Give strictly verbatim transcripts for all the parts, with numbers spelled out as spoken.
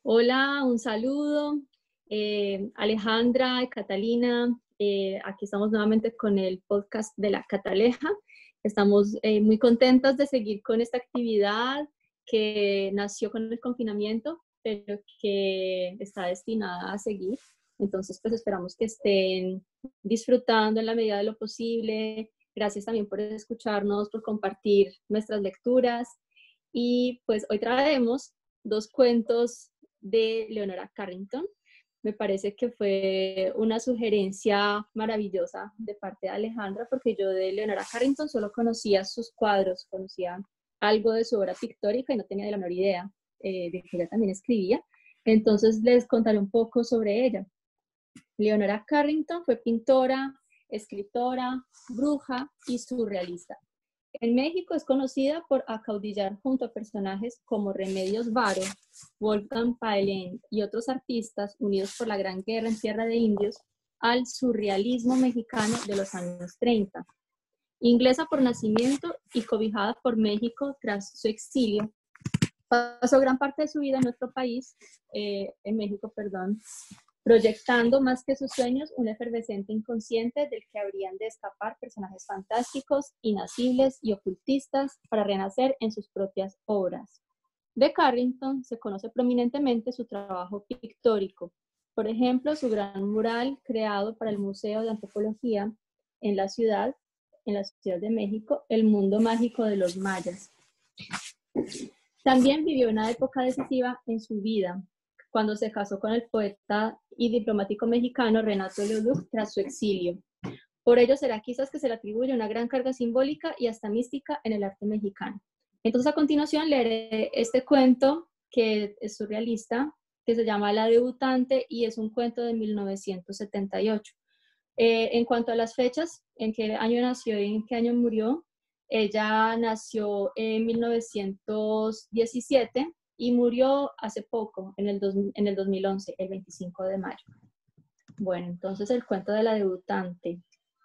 Hola, un saludo. Eh, Alejandra y Catalina, eh, aquí estamos nuevamente con el podcast de La Cataleja. Estamos eh, muy contentas de seguir con esta actividad que nació con el confinamiento, pero que está destinada a seguir. Entonces, pues esperamos que estén disfrutando en la medida de lo posible. Gracias también por escucharnos, por compartir nuestras lecturas. Y pues hoy traemos dos cuentos de Leonora Carrington. Me parece que fue una sugerencia maravillosa de parte de Alejandra, porque yo de Leonora Carrington solo conocía sus cuadros, conocía algo de su obra pictórica y no tenía la menor idea eh, de que ella también escribía. Entonces les contaré un poco sobre ella. Leonora Carrington fue pintora, escritora, bruja y surrealista. En México es conocida por acaudillar junto a personajes como Remedios Varo, Wolfgang Paulin y otros artistas unidos por la Gran Guerra en Tierra de Indios al surrealismo mexicano de los años treinta. Inglesa por nacimiento y cobijada por México tras su exilio, pasó gran parte de su vida en nuestro país, eh, en México, perdón, proyectando más que sus sueños un efervescente inconsciente del que habrían de escapar personajes fantásticos, inasibles y ocultistas para renacer en sus propias obras. De Carrington se conoce prominentemente su trabajo pictórico, por ejemplo, su gran mural creado para el Museo de Antropología en la ciudad, en la Ciudad de México, El Mundo Mágico de los Mayas. También vivió una época decisiva en su vida, cuando se casó con el poeta y diplomático mexicano Renato Leduc tras su exilio. Por ello será quizás que se le atribuye una gran carga simbólica y hasta mística en el arte mexicano. Entonces a continuación leeré este cuento que es surrealista, que se llama La Debutante y es un cuento de mil novecientos setenta y ocho. Eh, en cuanto a las fechas, en qué año nació y en qué año murió, ella nació en mil novecientos diecisiete y murió hace poco, en el, dos, en el dos mil once, el veinticinco de mayo. Bueno, entonces el cuento de la debutante.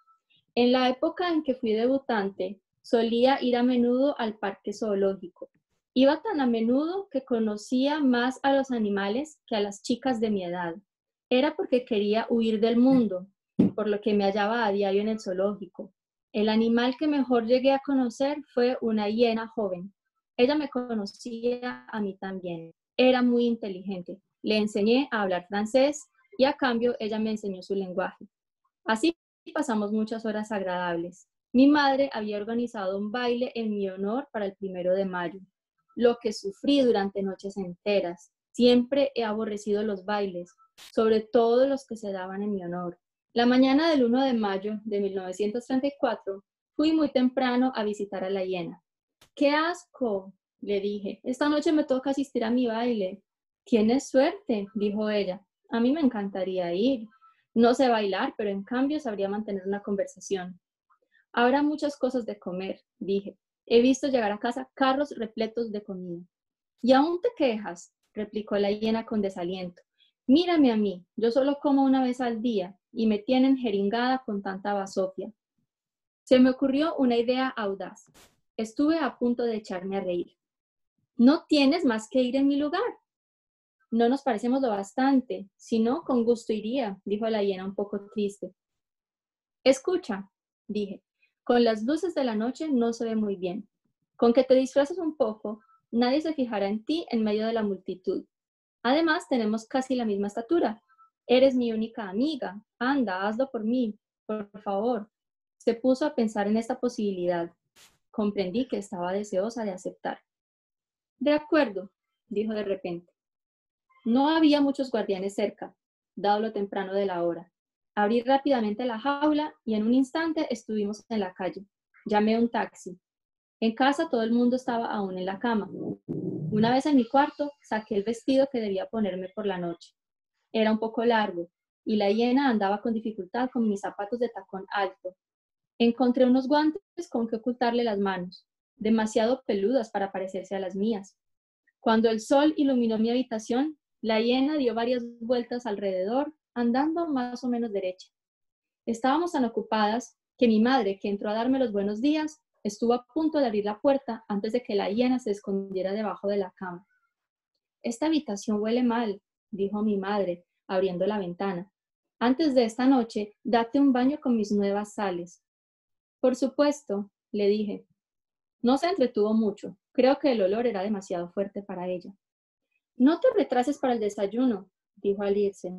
En la época en que fui debutante, solía ir a menudo al parque zoológico. Iba tan a menudo que conocía más a los animales que a las chicas de mi edad. Era porque quería huir del mundo, por lo que me hallaba a diario en el zoológico. El animal que mejor llegué a conocer fue una hiena joven. Ella me conocía a mí también. Era muy inteligente. Le enseñé a hablar francés y a cambio ella me enseñó su lenguaje. Así pasamos muchas horas agradables. Mi madre había organizado un baile en mi honor para el primero de mayo. Lo que sufrí durante noches enteras. Siempre he aborrecido los bailes, sobre todo los que se daban en mi honor. La mañana del primero de mayo de mil novecientos treinta y cuatro fui muy temprano a visitar a la hiena. ¡Qué asco!, le dije. Esta noche me toca asistir a mi baile. Tienes suerte, dijo ella. A mí me encantaría ir. No sé bailar, pero en cambio sabría mantener una conversación. Habrá muchas cosas de comer, dije. He visto llegar a casa carros repletos de comida. ¿Y aún te quejas?, replicó la hiena con desaliento. Mírame a mí, yo solo como una vez al día y me tienen jeringada con tanta basofia. Se me ocurrió una idea audaz. Estuve a punto de echarme a reír. ¿No tienes más que ir en mi lugar? No nos parecemos lo bastante, si no, con gusto iría, dijo la hiena un poco triste. Escucha, dije, con las luces de la noche no se ve muy bien. Con que te disfraces un poco, nadie se fijará en ti en medio de la multitud. Además, tenemos casi la misma estatura. Eres mi única amiga. Anda, hazlo por mí, por favor. Se puso a pensar en esta posibilidad. Comprendí que estaba deseosa de aceptar. De acuerdo, dijo de repente. No había muchos guardianes cerca, dado lo temprano de la hora. Abrí rápidamente la jaula y en un instante estuvimos en la calle. Llamé un taxi. En casa todo el mundo estaba aún en la cama. Una vez en mi cuarto, saqué el vestido que debía ponerme por la noche. Era un poco largo y la hiena andaba con dificultad con mis zapatos de tacón alto. Encontré unos guantes con que ocultarle las manos, demasiado peludas para parecerse a las mías. Cuando el sol iluminó mi habitación, la hiena dio varias vueltas alrededor, andando más o menos derecha. Estábamos tan ocupadas que mi madre, que entró a darme los buenos días, estuvo a punto de abrir la puerta antes de que la hiena se escondiera debajo de la cama. Esta habitación huele mal, dijo mi madre, abriendo la ventana. Antes de esta noche, date un baño con mis nuevas sales. Por supuesto, le dije. No se entretuvo mucho. Creo que el olor era demasiado fuerte para ella. No te retrases para el desayuno, dijo al irse.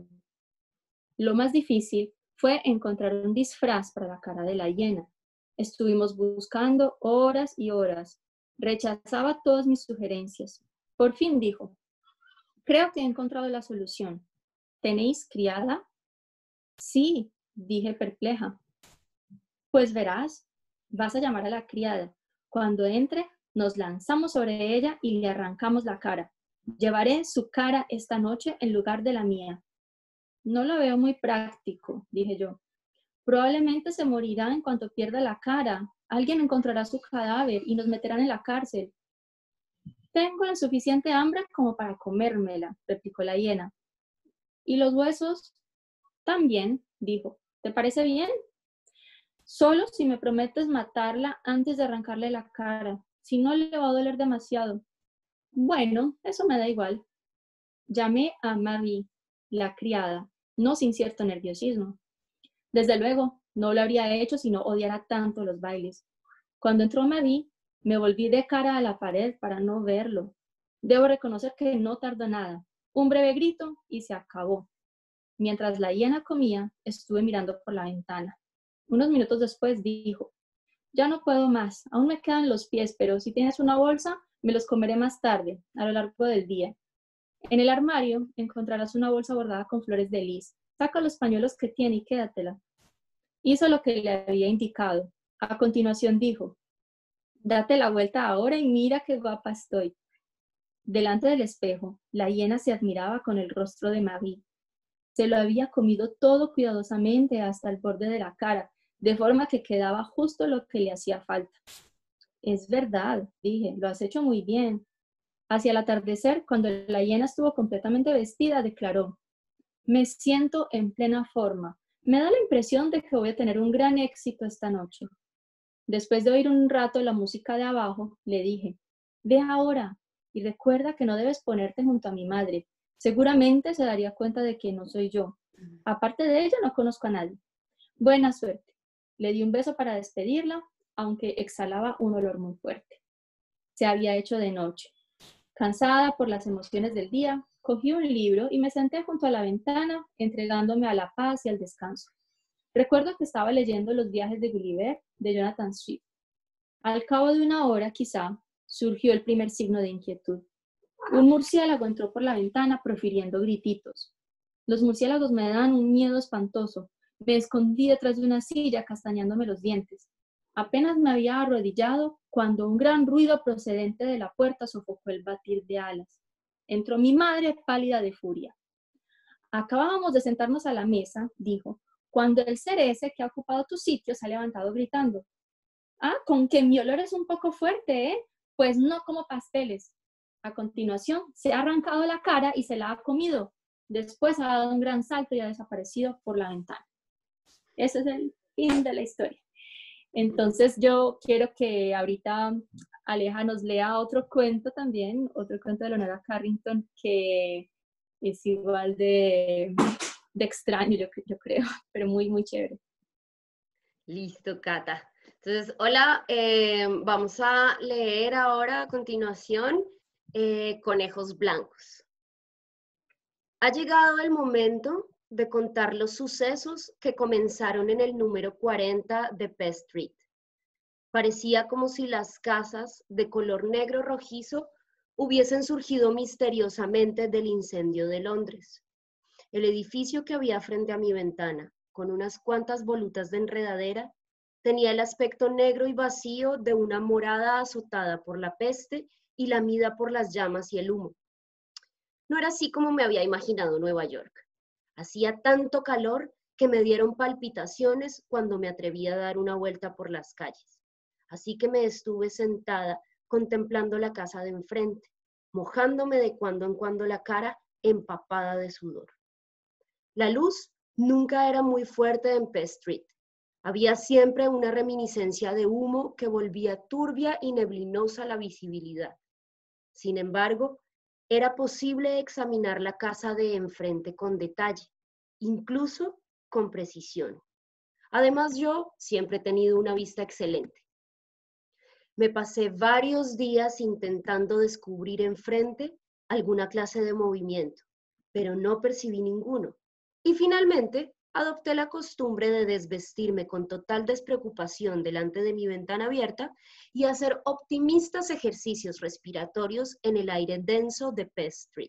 Lo más difícil fue encontrar un disfraz para la cara de la hiena. Estuvimos buscando horas y horas. Rechazaba todas mis sugerencias. Por fin dijo, creo que he encontrado la solución. ¿Tenéis criada? Sí, dije perpleja. Pues verás, vas a llamar a la criada. Cuando entre, nos lanzamos sobre ella y le arrancamos la cara. Llevaré su cara esta noche en lugar de la mía. No lo veo muy práctico, dije yo. Probablemente se morirá en cuanto pierda la cara. Alguien encontrará su cadáver y nos meterán en la cárcel. Tengo la suficiente hambre como para comérmela, replicó la hiena. ¿Y los huesos? También, dijo. ¿Te parece bien? Solo si me prometes matarla antes de arrancarle la cara. Si no, le va a doler demasiado. Bueno, eso me da igual. Llamé a Marie, la criada, no sin cierto nerviosismo. Desde luego, no lo habría hecho si no odiara tanto los bailes. Cuando entró Marie, me volví de cara a la pared para no verlo. Debo reconocer que no tardó nada. Un breve grito y se acabó. Mientras la hiena comía, estuve mirando por la ventana. Unos minutos después dijo, ya no puedo más, aún me quedan los pies, pero si tienes una bolsa, me los comeré más tarde, a lo largo del día. En el armario encontrarás una bolsa bordada con flores de lis. Saca los pañuelos que tiene y quédatela. Hizo lo que le había indicado. A continuación dijo, date la vuelta ahora y mira qué guapa estoy. Delante del espejo, la hiena se admiraba con el rostro de Marie. Se lo había comido todo cuidadosamente hasta el borde de la cara, de forma que quedaba justo lo que le hacía falta. Es verdad, dije, lo has hecho muy bien. Hacia el atardecer, cuando la hiena estuvo completamente vestida, declaró, me siento en plena forma. Me da la impresión de que voy a tener un gran éxito esta noche. Después de oír un rato la música de abajo, le dije, ve ahora y recuerda que no debes ponerte junto a mi madre. Seguramente se daría cuenta de que no soy yo. Aparte de ella, no conozco a nadie. Buena suerte. Le di un beso para despedirla, aunque exhalaba un olor muy fuerte. Se había hecho de noche. Cansada por las emociones del día, cogí un libro y me senté junto a la ventana, entregándome a la paz y al descanso. Recuerdo que estaba leyendo Los viajes de Gulliver, de Jonathan Swift. Al cabo de una hora, quizá, surgió el primer signo de inquietud. Un murciélago entró por la ventana profiriendo grititos. Los murciélagos me dan un miedo espantoso. Me escondí detrás de una silla, castañándome los dientes. Apenas me había arrodillado cuando un gran ruido procedente de la puerta sofocó el batir de alas. Entró mi madre pálida de furia. Acabábamos de sentarnos a la mesa, dijo, cuando el ser ese que ha ocupado tu sitio se ha levantado gritando. Ah, con que mi olor es un poco fuerte, ¿eh? Pues no como pasteles. A continuación, se ha arrancado la cara y se la ha comido. Después ha dado un gran salto y ha desaparecido por la ventana. Ese es el fin de la historia. Entonces yo quiero que ahorita Aleja nos lea otro cuento también, otro cuento de Leonora Carrington que es igual de, de extraño, yo, yo creo, pero muy, muy chévere. Listo, Cata. Entonces, hola, eh, vamos a leer ahora a continuación eh, Conejos Blancos. Ha llegado el momento de contar los sucesos que comenzaron en el número cuarenta de P Street. Parecía como si las casas de color negro rojizo hubiesen surgido misteriosamente del incendio de Londres. El edificio que había frente a mi ventana, con unas cuantas volutas de enredadera, tenía el aspecto negro y vacío de una morada azotada por la peste y lamida por las llamas y el humo. No era así como me había imaginado Nueva York. Hacía tanto calor que me dieron palpitaciones cuando me atreví a dar una vuelta por las calles. Así que me estuve sentada contemplando la casa de enfrente, mojándome de cuando en cuando la cara empapada de sudor. La luz nunca era muy fuerte en P Street. Había siempre una reminiscencia de humo que volvía turbia y neblinosa la visibilidad. Sin embargo, Era posible examinar la casa de enfrente con detalle, incluso con precisión. Además, yo siempre he tenido una vista excelente. Me pasé varios días intentando descubrir enfrente alguna clase de movimiento, pero no percibí ninguno. Y finalmente adopté la costumbre de desvestirme con total despreocupación delante de mi ventana abierta y hacer optimistas ejercicios respiratorios en el aire denso de Pest Street.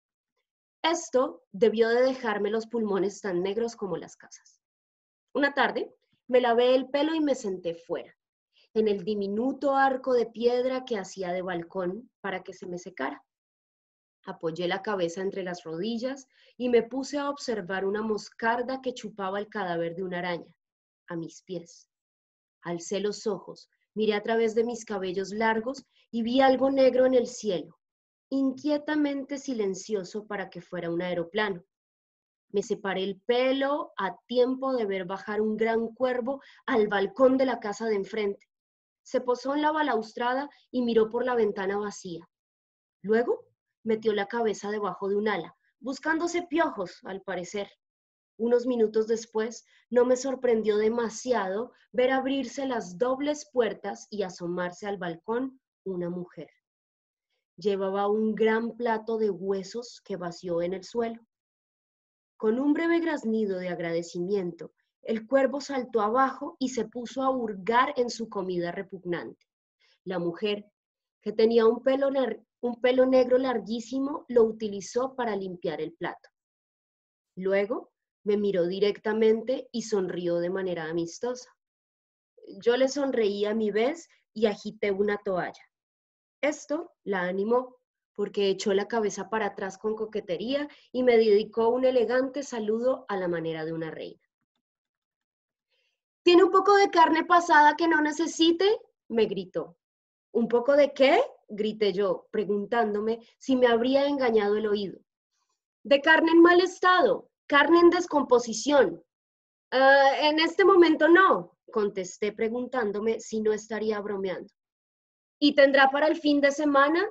Esto debió de dejarme los pulmones tan negros como las casas. Una tarde me lavé el pelo y me senté fuera, en el diminuto arco de piedra que hacía de balcón para que se me secara. Apoyé la cabeza entre las rodillas y me puse a observar una moscarda que chupaba el cadáver de una araña, a mis pies. Alcé los ojos, miré a través de mis cabellos largos y vi algo negro en el cielo, inquietamente silencioso para que fuera un aeroplano. Me separé el pelo a tiempo de ver bajar un gran cuervo al balcón de la casa de enfrente. Se posó en la balaustrada y miró por la ventana vacía. Luego metió la cabeza debajo de un ala, buscándose piojos, al parecer. Unos minutos después, no me sorprendió demasiado ver abrirse las dobles puertas y asomarse al balcón una mujer. Llevaba un gran plato de huesos que vació en el suelo. Con un breve graznido de agradecimiento, el cuervo saltó abajo y se puso a hurgar en su comida repugnante. La mujer, que tenía un pelo, un pelo negro larguísimo, lo utilizó para limpiar el plato. Luego me miró directamente y sonrió de manera amistosa. Yo le sonreí a mi vez y agité una toalla. Esto la animó, porque echó la cabeza para atrás con coquetería y me dedicó un elegante saludo a la manera de una reina. ¿Tiene un poco de carne pasada que no necesite?, me gritó. ¿Un poco de qué?, grité yo, preguntándome si me habría engañado el oído. De carne en mal estado, carne en descomposición. Uh, en este momento no, contesté preguntándome si no estaría bromeando. ¿Y tendrá para el fin de semana?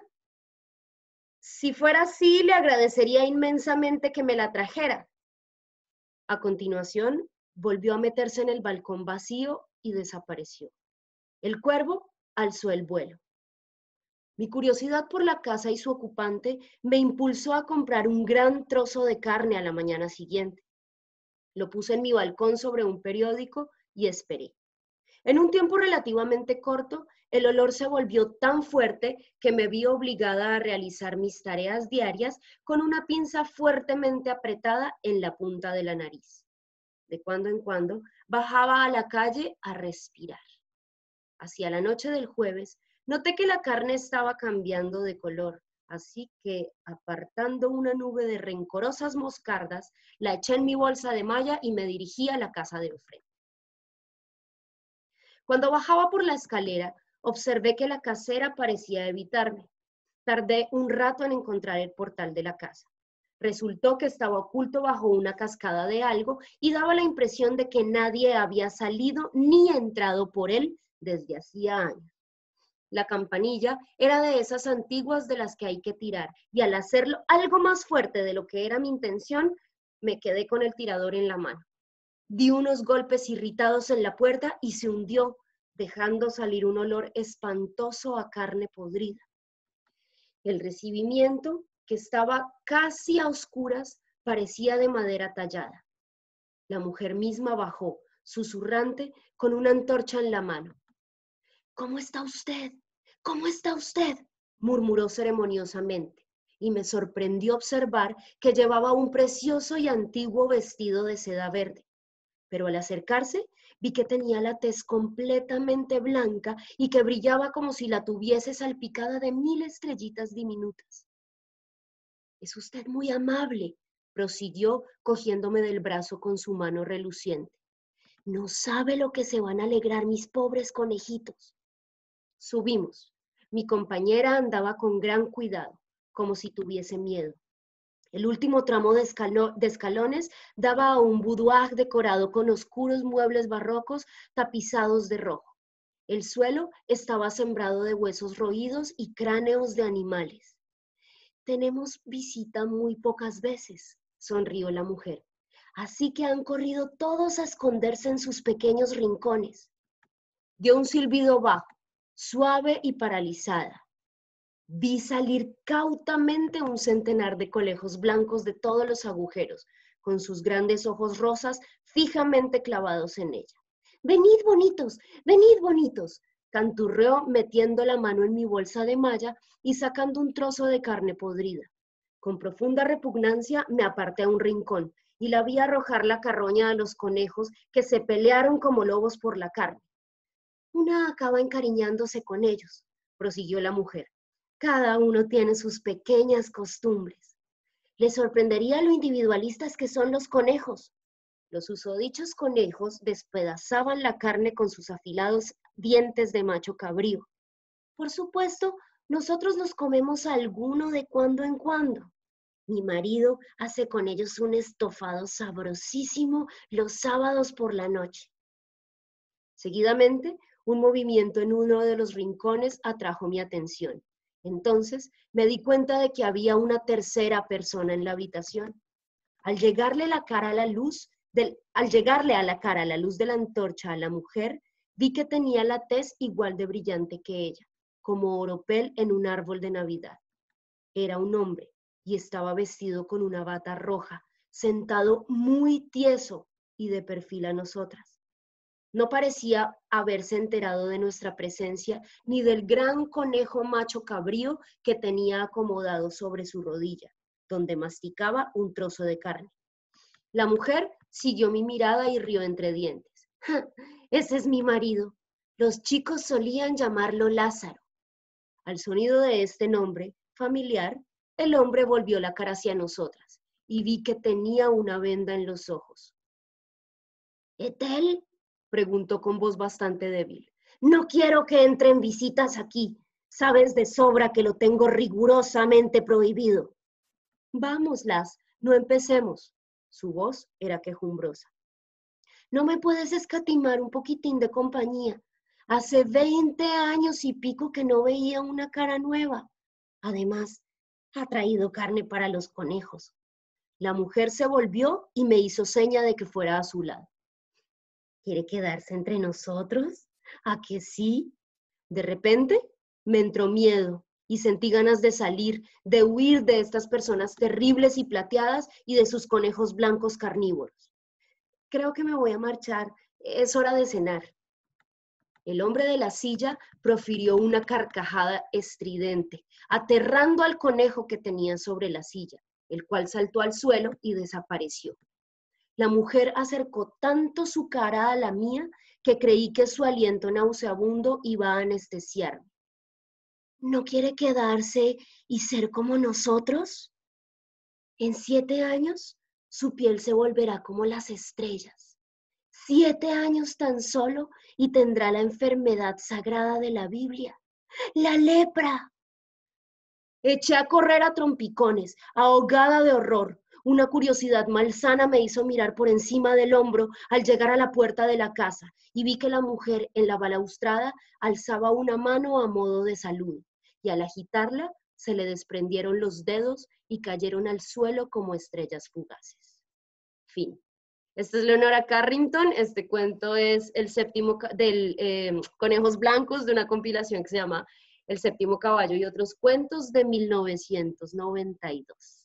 Si fuera así, le agradecería inmensamente que me la trajera. A continuación, volvió a meterse en el balcón vacío y desapareció. El cuervo alzó el vuelo. Mi curiosidad por la casa y su ocupante me impulsó a comprar un gran trozo de carne a la mañana siguiente. Lo puse en mi balcón sobre un periódico y esperé. En un tiempo relativamente corto, el olor se volvió tan fuerte que me vi obligada a realizar mis tareas diarias con una pinza fuertemente apretada en la punta de la nariz. De cuando en cuando bajaba a la calle a respirar. Hacia la noche del jueves, noté que la carne estaba cambiando de color, así que, apartando una nube de rencorosas moscardas, la eché en mi bolsa de malla y me dirigí a la casa de enfrente. Cuando bajaba por la escalera, observé que la casera parecía evitarme. Tardé un rato en encontrar el portal de la casa. Resultó que estaba oculto bajo una cascada de algo y daba la impresión de que nadie había salido ni entrado por él desde hacía años. La campanilla era de esas antiguas de las que hay que tirar, y al hacerlo algo más fuerte de lo que era mi intención, me quedé con el tirador en la mano. Di unos golpes irritados en la puerta y se hundió, dejando salir un olor espantoso a carne podrida. El recibimiento, que estaba casi a oscuras, parecía de madera tallada. La mujer misma bajó, susurrante, con una antorcha en la mano. ¿Cómo está usted? ¿Cómo está usted?, murmuró ceremoniosamente, y me sorprendió observar que llevaba un precioso y antiguo vestido de seda verde. Pero al acercarse, vi que tenía la tez completamente blanca y que brillaba como si la tuviese salpicada de mil estrellitas diminutas. «Es usted muy amable», prosiguió, cogiéndome del brazo con su mano reluciente. «No sabe lo que se van a alegrar mis pobres conejitos». Subimos. Mi compañera andaba con gran cuidado, como si tuviese miedo. El último tramo de, escalo de escalones daba a un boudoir decorado con oscuros muebles barrocos tapizados de rojo. El suelo estaba sembrado de huesos roídos y cráneos de animales. Tenemos visita muy pocas veces, sonrió la mujer. Así que han corrido todos a esconderse en sus pequeños rincones. Dio un silbido bajo, suave y paralizada. Vi salir cautamente un centenar de conejos blancos de todos los agujeros, con sus grandes ojos rosas fijamente clavados en ella. «Venid, bonitos, venid, bonitos», canturreó metiendo la mano en mi bolsa de malla y sacando un trozo de carne podrida. Con profunda repugnancia me aparté a un rincón y la vi arrojar la carroña a los conejos que se pelearon como lobos por la carne. «Una acaba encariñándose con ellos», prosiguió la mujer. «Cada uno tiene sus pequeñas costumbres. Les sorprendería lo individualistas que son los conejos». Los susodichos conejos despedazaban la carne con sus afilados dientes de macho cabrío. «Por supuesto, nosotros nos comemos alguno de cuando en cuando. Mi marido hace con ellos un estofado sabrosísimo los sábados por la noche». Seguidamente, un movimiento en uno de los rincones atrajo mi atención. Entonces, me di cuenta de que había una tercera persona en la habitación. Al llegarle la cara a la luz, del, al llegarle a la cara la luz de la antorcha a la mujer, vi que tenía la tez igual de brillante que ella, como oropel en un árbol de Navidad. Era un hombre y estaba vestido con una bata roja, sentado muy tieso y de perfil a nosotras. No parecía haberse enterado de nuestra presencia ni del gran conejo macho cabrío que tenía acomodado sobre su rodilla, donde masticaba un trozo de carne. La mujer siguió mi mirada y rió entre dientes. «Ja, ese es mi marido. Los chicos solían llamarlo Lázaro». Al sonido de este nombre familiar, el hombre volvió la cara hacia nosotras y vi que tenía una venda en los ojos. «¿Etel?», preguntó con voz bastante débil. «No quiero que entren visitas aquí. Sabes de sobra que lo tengo rigurosamente prohibido». «Vamos, Las, no empecemos». Su voz era quejumbrosa. «¿No me puedes escatimar un poquitín de compañía? Hace veinte años y pico que no veía una cara nueva. Además, ha traído carne para los conejos». La mujer se volvió y me hizo seña de que fuera a su lado. «¿Quiere quedarse entre nosotros? ¿A que sí?» De repente me entró miedo y sentí ganas de salir, de huir de estas personas terribles y plateadas y de sus conejos blancos carnívoros. «Creo que me voy a marchar. Es hora de cenar». El hombre de la silla profirió una carcajada estridente, aterrando al conejo que tenía sobre la silla, el cual saltó al suelo y desapareció. La mujer acercó tanto su cara a la mía que creí que su aliento nauseabundo iba a anestesiarme. «¿No quiere quedarse y ser como nosotros? En siete años, su piel se volverá como las estrellas. Siete años tan solo y tendrá la enfermedad sagrada de la Biblia, la lepra». Eché a correr a trompicones, ahogada de horror. Una curiosidad malsana me hizo mirar por encima del hombro al llegar a la puerta de la casa y vi que la mujer en la balaustrada alzaba una mano a modo de saludo y al agitarla se le desprendieron los dedos y cayeron al suelo como estrellas fugaces. Fin. Esta es Leonora Carrington. Este cuento es el séptimo del eh, Conejos Blancos, de una compilación que se llama El Séptimo Caballo y otros cuentos, de mil novecientos noventa y dos.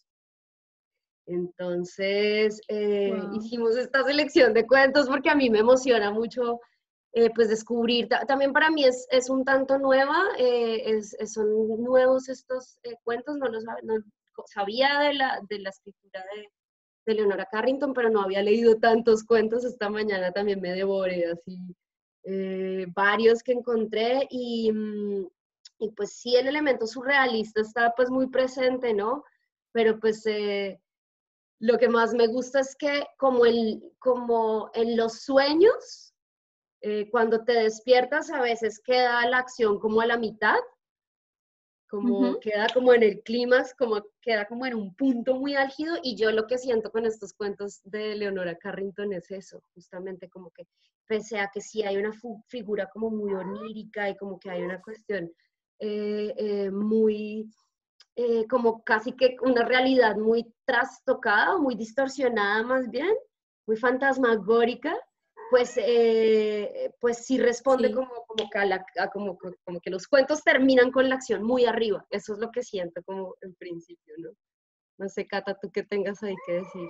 Entonces, eh, wow. Hicimos esta selección de cuentos porque a mí me emociona mucho eh, pues descubrir. También para mí es, es un tanto nueva, eh, es, es, son nuevos estos eh, cuentos, no lo sabía, no, sabía de la, de la escritura de, de Leonora Carrington, pero no había leído tantos cuentos. Esta mañana también me devoré así eh, varios que encontré y, y pues sí, el elemento surrealista está pues muy presente, ¿no? Pero pues eh, lo que más me gusta es que como, el, como en los sueños, eh, cuando te despiertas a veces queda la acción como a la mitad, como uh-huh. queda como en el clímax, como queda como en un punto muy álgido, y yo lo que siento con estos cuentos de Leonora Carrington es eso, justamente como que pese a que sí hay una figura como muy onírica y como que hay una cuestión eh, eh, muy eh, como casi que una realidad muy trastocada, muy distorsionada más bien, muy fantasmagórica, pues, eh, pues sí responde Sí. como, como, que a la, a como, como que los cuentos terminan con la acción muy arriba. Eso es lo que siento como en principio, ¿no? No sé, Cata, tú qué tengas ahí que decir.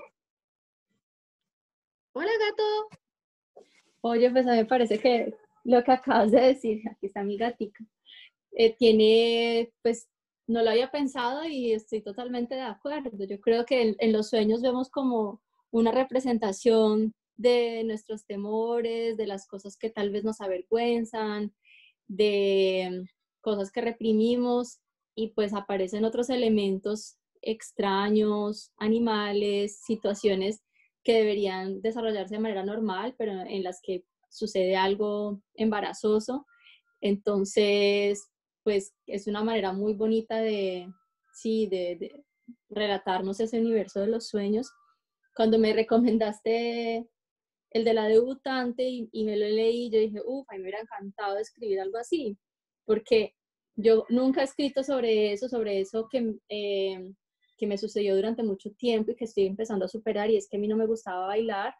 Hola, gato. Oye, pues a mí me parece que lo que acabas de decir, aquí está mi gatica, eh, tiene, pues no lo había pensado y estoy totalmente de acuerdo. Yo creo que en, en los sueños vemos como una representación de nuestros temores, de las cosas que tal vez nos avergüenzan, de cosas que reprimimos y pues aparecen otros elementos extraños, animales, situaciones que deberían desarrollarse de manera normal, pero en las que sucede algo embarazoso. Entonces, pues es una manera muy bonita de, sí, de, de relatarnos ese universo de los sueños. Cuando me recomendaste el de la debutante y, y me lo leí, yo dije, uff, a mí me hubiera encantado escribir algo así, porque yo nunca he escrito sobre eso, sobre eso que, eh, que me sucedió durante mucho tiempo y que estoy empezando a superar, y es que a mí no me gustaba bailar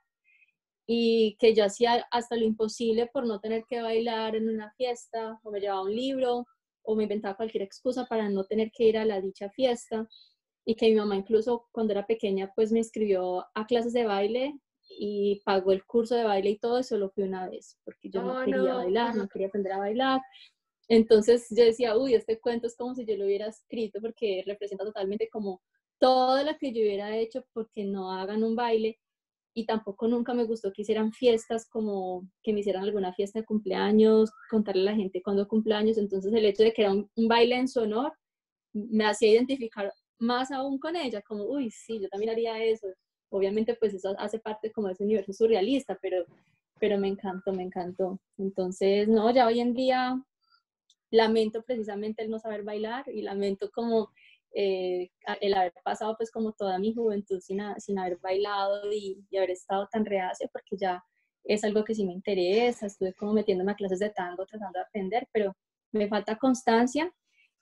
y que yo hacía hasta lo imposible por no tener que bailar en una fiesta, o me llevaba un libro, o me inventaba cualquier excusa para no tener que ir a la dicha fiesta, y que mi mamá incluso cuando era pequeña pues me inscribió a clases de baile y pagó el curso de baile y todo, y solo fui una vez, porque yo no Oh, quería no. bailar, no quería aprender a bailar. Entonces yo decía, uy, este cuento es como si yo lo hubiera escrito, porque representa totalmente como todo lo que yo hubiera hecho porque no hagan un baile. Y tampoco nunca me gustó que hicieran fiestas, como que me hicieran alguna fiesta de cumpleaños, contarle a la gente cuándo cumpleaños. Entonces el hecho de que era un, un baile en su honor me hacía identificar más aún con ella, como, uy, sí, yo también haría eso. Obviamente pues eso hace parte como de ese universo surrealista, pero, pero me encantó, me encantó. Entonces, no, ya hoy en día lamento precisamente el no saber bailar, y lamento como eh, el haber pasado pues como toda mi juventud sin, a, sin haber bailado y, y haber estado tan reacia, porque ya es algo que sí me interesa. Estuve como metiéndome a clases de tango tratando de aprender, pero me falta constancia,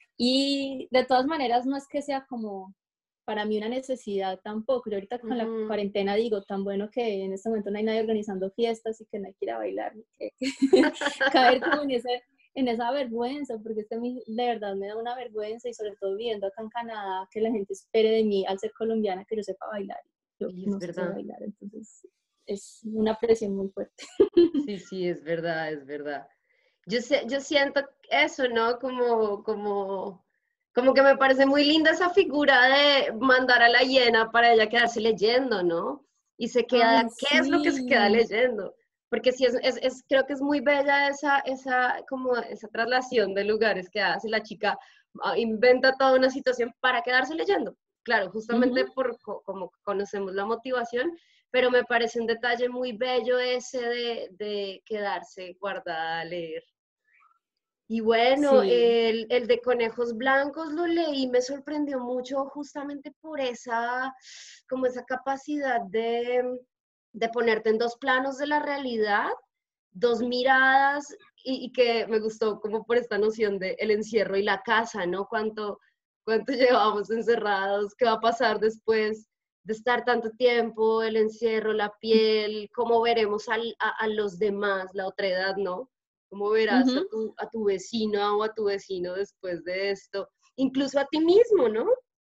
y de todas maneras no es que sea como para mí una necesidad tampoco. Yo ahorita con la Ujú. cuarentena digo, tan bueno que en este momento no hay nadie organizando fiestas y que no hay que ir a bailar, que, que caer como en ese en esa vergüenza, porque es que a mí de verdad me da una vergüenza, y sobre todo viviendo acá en Canadá, que la gente espere de mí, al ser colombiana, que yo sepa bailar. Yo Y es no sé verdad. bailar, entonces es una presión muy fuerte. Sí, sí, es verdad, es verdad. Yo, sé, yo siento eso, ¿no? Como, como, como que me parece muy linda esa figura de mandar a la hiena para ella quedarse leyendo, ¿no? Y se queda, Ay, ¿qué es lo que se queda sí. leyendo? Porque sí, es, es, es- creo que es muy bella esa, esa, como esa traslación de lugares que hace la chica, ah, inventa toda una situación para quedarse leyendo. Claro, justamente Ujú. por co- como conocemos la motivación, pero me parece un detalle muy bello ese de, de quedarse guardada a leer. Y bueno, Sí. el, el de Conejos Blancos lo leí, me sorprendió mucho justamente por esa, como esa capacidad de, de ponerte en dos planos de la realidad, dos miradas, y, y que me gustó como por esta noción de el encierro y la casa, ¿no? Cuánto, cuánto llevamos encerrados, qué va a pasar después de estar tanto tiempo, el encierro, la piel, cómo veremos al, a, a los demás, la otra edad, ¿no? ¿Cómo verás a Ujú. tu, a tu vecino o a tu vecino después de esto? Incluso a ti mismo, ¿no?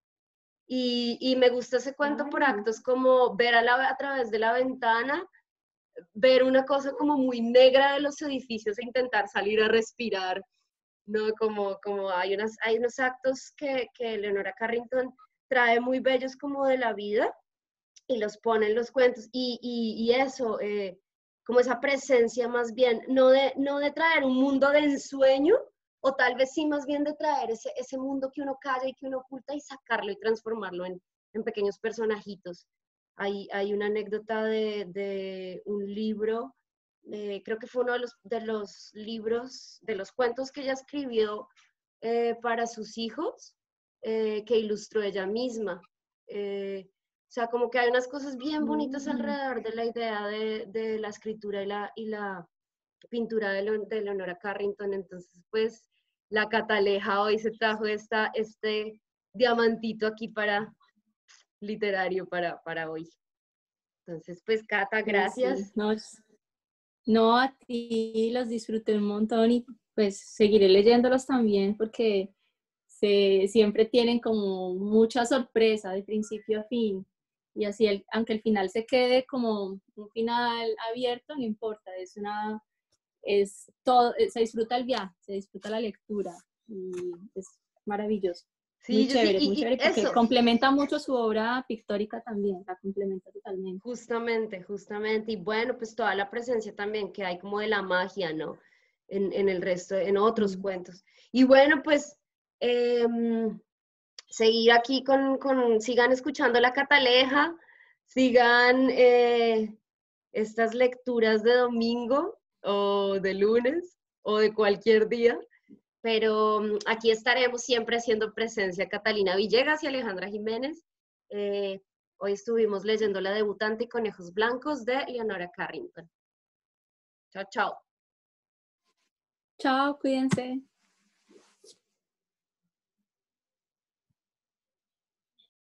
Y, y me gusta ese cuento por Claro. actos, como ver a, la, a través de la ventana, ver una cosa como muy negra de los edificios e intentar salir a respirar, ¿no? Como, como hay, unas, hay unos actos que, que Leonora Carrington trae muy bellos como de la vida y los pone en los cuentos. Y, y, y eso, eh, como esa presencia más bien, no de, no de traer un mundo de ensueño, o tal vez sí más bien de traer ese, ese mundo que uno calla y que uno oculta y sacarlo y transformarlo en, en pequeños personajitos. Hay, hay una anécdota de, de un libro, eh, creo que fue uno de los, de los libros, de los cuentos que ella escribió eh, para sus hijos, eh, que ilustró ella misma. Eh, o sea, como que hay unas cosas bien bonitas Mm. alrededor de la idea de, de la escritura y la, y la pintura de, Leon, de Leonora Carrington. Entonces, pues, la Cataleja hoy se trajo esta, este diamantito aquí para literario para, para hoy. Entonces, pues, Cata, gracias. Sí, no, no, a ti los disfruté un montón y pues seguiré leyéndolos también porque se, siempre tienen como mucha sorpresa de principio a fin. Y así, el, aunque el final se quede como un final abierto, no importa, es una, es todo, se disfruta el viaje, se disfruta la lectura y es maravilloso. Sí, Muy yo sí, chévere, muy y, y chévere porque eso, complementa mucho su obra pictórica también, la complementa totalmente. justamente, justamente, y bueno, pues toda la presencia también que hay como de la magia, ¿no? En, en el resto, en otros Mm. cuentos. Y bueno, pues eh, seguir aquí con, con, sigan escuchando la Cataleja, sigan eh, estas lecturas de domingo o de lunes o de cualquier día, pero mm, aquí estaremos siempre haciendo presencia Catalina Villegas y Alejandra Jiménez. Eh, hoy estuvimos leyendo La debutante y Conejos Blancos de Leonora Carrington. Chao, chao. Chao, cuídense.